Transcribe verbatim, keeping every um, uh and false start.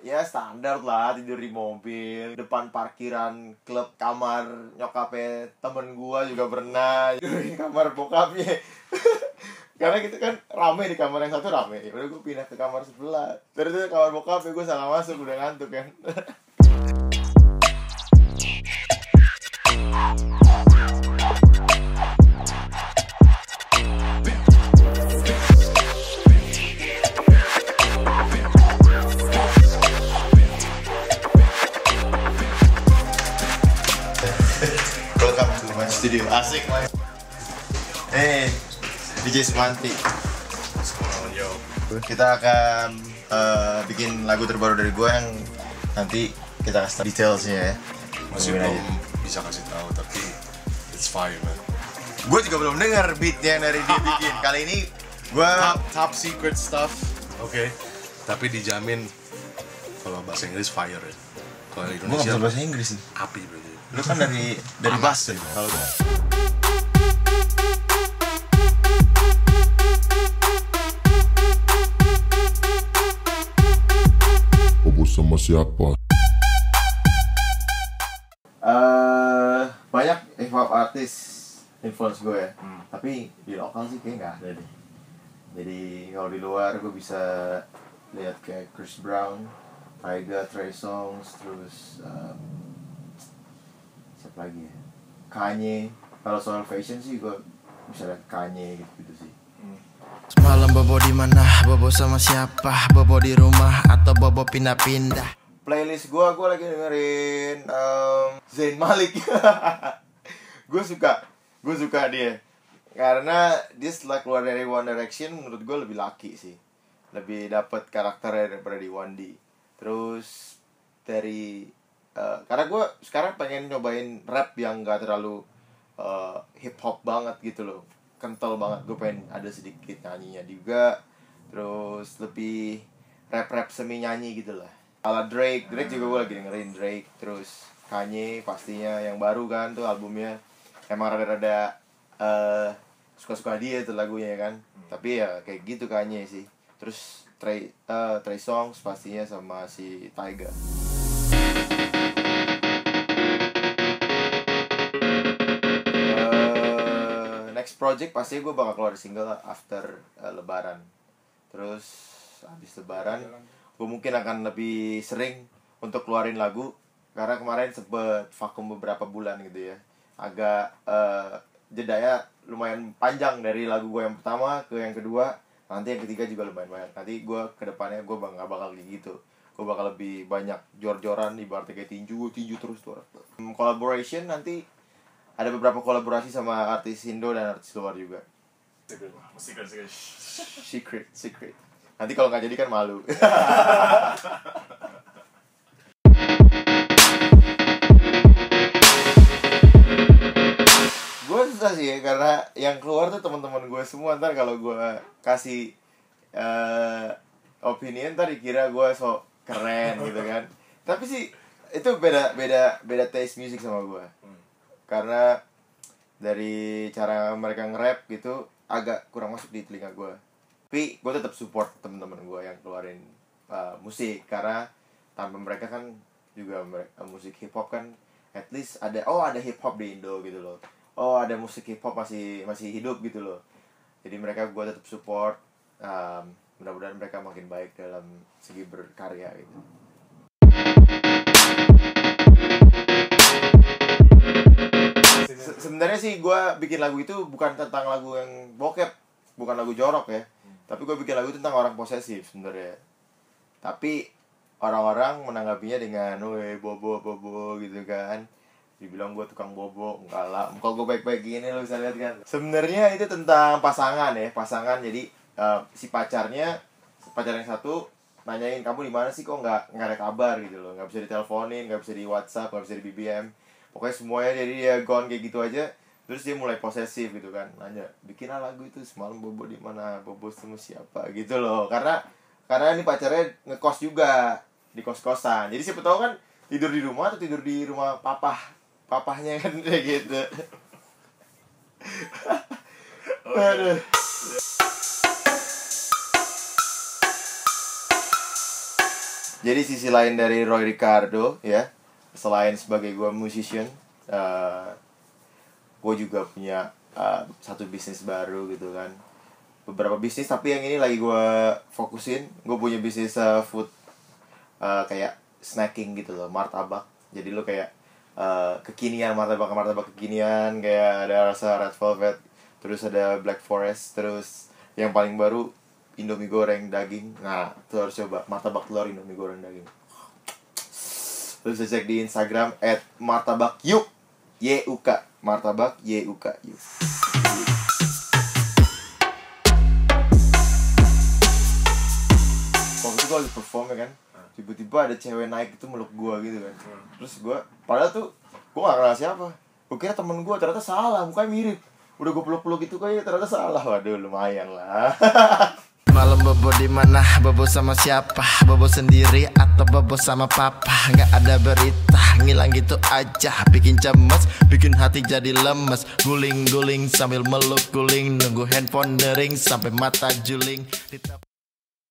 ya standar lah, tidur di mobil, depan parkiran klub, kamar nyokapnya temen gua juga pernah, tidur di kamar bokapnya. Karena gitu kan rame di kamar yang satu rame, udah gua pindah ke kamar sebelah. Terus itu kamar bokapnya gua salah masuk, udah ngantuk kan. Welcome to my studio, asik man. Hey, D J Sumanti. Kita akan uh, bikin lagu terbaru dari gue yang nanti kita kasih detailsnya ya. Masih belum aja bisa kasih tahu, tapi it's fire man. Gue juga belum dengar beatnya dari dia bikin. Kali ini gue top, top secret stuff, oke. Okay. Tapi dijamin kalau bahasa Inggris fire ya. Kalau gue nggak Indonesia bisa bahasa Inggris nih. api berarti. Lu kan dari dari Boston kalau gue. Bobo sama siapa? Uh, banyak hip hop artis influence gue ya, Hmm. tapi di lokal sih kayak nggak ada deh. Jadi kalau di luar gue bisa lihat kayak Chris Brown, Tyga, Trey Songz, terus um, siapa lagi ya? Kanye. Kalau soal fashion sih gue bisa lihat Kanye gitu, gitu sih. Semalam bobo di mana? Bobo sama siapa? Bobo di rumah atau bobo pindah-pindah? Playlist gue, gue lagi dengerin um, Zayn Malik. Gue suka, gue suka dia karena dia setelah keluar dari One Direction menurut gue lebih laki sih, lebih dapet karakternya daripada di One D. Terus dari uh, karena gue sekarang pengen nyobain rap yang gak terlalu uh, hip hop banget gitu loh, kental banget. Gue pengen ada sedikit nyanyinya juga, terus lebih rap-rap semi nyanyi gitu lah. Ala Drake, Drake juga gue lagi dengerin Drake. Terus Kanye pastinya yang baru kan tuh albumnya emang rada-rada uh, suka-suka dia tuh lagunya kan. Hmm. Tapi ya kayak gitu Kanye sih. Terus Trey uh, Trey Songz pastinya sama si Tyga. Uh, next project pasti gue bakal keluar single after uh, Lebaran. Terus habis Lebaran gue mungkin akan lebih sering untuk keluarin lagu, karena kemarin sempet vakum beberapa bulan gitu ya, agak uh, jedanya lumayan panjang dari lagu gue yang pertama ke yang kedua, nanti yang ketiga juga lumayan banyak. Nanti gue kedepannya gue nggak bakal kayak gitu, gue bakal lebih banyak jor-joran, ibaratnya kayak tinju tinju terus tuh. um, Collaboration nanti ada beberapa kolaborasi sama artis Indo dan artis luar juga. Secret, secret. Secret, secret. Nanti kalau nggak jadi kan malu. Gue susah sih ya, karena yang keluar tuh teman-teman gue semua. Ntar kalau gue kasih uh, opinion, ntar dikira gue sok keren gitu kan. Tapi sih itu beda beda beda taste music sama gue. Karena dari cara mereka nge-rap gitu agak kurang masuk di telinga gue. Tapi gue tetap support teman-teman gue yang keluarin uh, musik, karena tanpa mereka kan juga uh, musik hip hop kan at least ada, oh ada hip hop di Indo gitu loh, oh ada musik hip hop masih masih hidup gitu loh. Jadi mereka gue tetap support, um, mudah-mudahan mereka makin baik dalam segi berkarya gitu. Se- sebenarnya sih gue bikin lagu itu bukan tentang lagu yang bokep, bukan lagu jorok ya. Tapi gue bikin lagu tentang orang posesif sebenarnya. Tapi orang-orang menanggapinya dengan weh bobo bobo gitu kan. Dibilang gue tukang bobo, enggak lah. Muka gue baik-baik gini lo bisa lihat kan. Sebenarnya itu tentang pasangan ya, pasangan. Jadi uh, si pacarnya, pacar yang satu nanyain kamu di mana sih, kok nggak nggak ada kabar gitu loh, nggak bisa diteleponin, nggak bisa di WhatsApp, nggak bisa di B B M. Pokoknya semuanya jadi dia gone kayak gitu aja. Terus dia mulai posesif gitu kan, nanya, bikinlah lagu itu semalam bobo di mana, bobo sama siapa gitu loh. Karena karena ini pacarnya ngekos juga di kos-kosan. Jadi siapa tahu kan tidur di rumah atau tidur di rumah papah, papahnya kan kayak gitu. Aduh. Jadi sisi lain dari Roy Ricardo ya, selain sebagai gue musician, uh, gue juga punya uh, satu bisnis baru gitu kan. Beberapa bisnis, tapi yang ini lagi gue fokusin. Gue punya bisnis uh, food uh, kayak snacking gitu loh, martabak. Jadi lo kayak uh, kekinian, martabak-martabak kekinian, kayak ada rasa red velvet, terus ada black forest, terus yang paling baru Indomie goreng daging. Nah, itu harus coba martabak telur Indomie goreng daging. Lu bisa cek di Instagram at martabak yuk, Y U K, martabak Y U K yuk. Waktu itu gue lagi perform ya kan, tiba-tiba ada cewek naik itu meluk gue gitu kan. Terus gue, padahal tuh gue gak kenal siapa. Gue kira temen gue, ternyata salah, mukanya mirip. Udah gue peluk-peluk gitu kayak ternyata salah. Waduh, lumayan lah. Malam bobo di mana? Bobo sama siapa? Bobo sendiri atau bobo sama papa? Nggak ada berita, ngilang gitu aja. Bikin cemas, bikin hati jadi lemes. Guling-guling sambil meluk guling, nunggu handphone dering sampai mata juling.